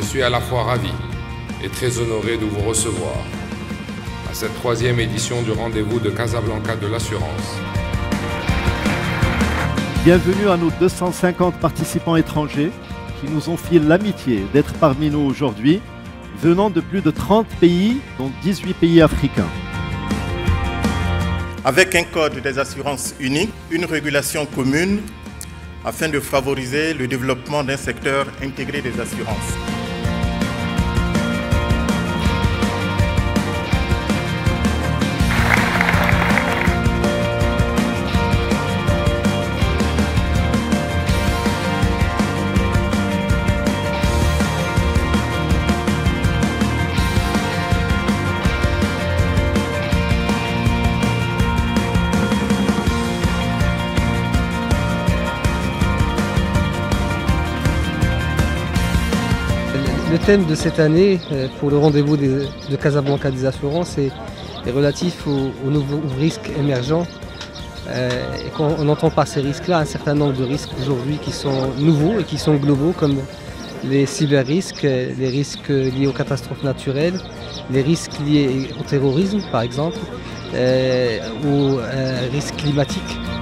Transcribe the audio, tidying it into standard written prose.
suis à la fois ravi et très honoré de vous recevoir à cette 3e édition du rendez-vous de Casablanca de l'assurance. Bienvenue à nos 250 participants étrangers qui nous ont fait l'amitié d'être parmi nous aujourd'hui, venant de plus de 30 pays, dont 18 pays africains. Avec un code des assurances unique, une régulation commune, afin de favoriser le développement d'un secteur intégré des assurances. Le thème de cette année pour le rendez-vous de Casablanca des assurances est relatif aux nouveaux risques émergents. Et on entend par ces risques-là un certain nombre de risques aujourd'hui qui sont nouveaux et qui sont globaux, comme les cyber-risques, les risques liés aux catastrophes naturelles, les risques liés au terrorisme par exemple, aux risques climatiques.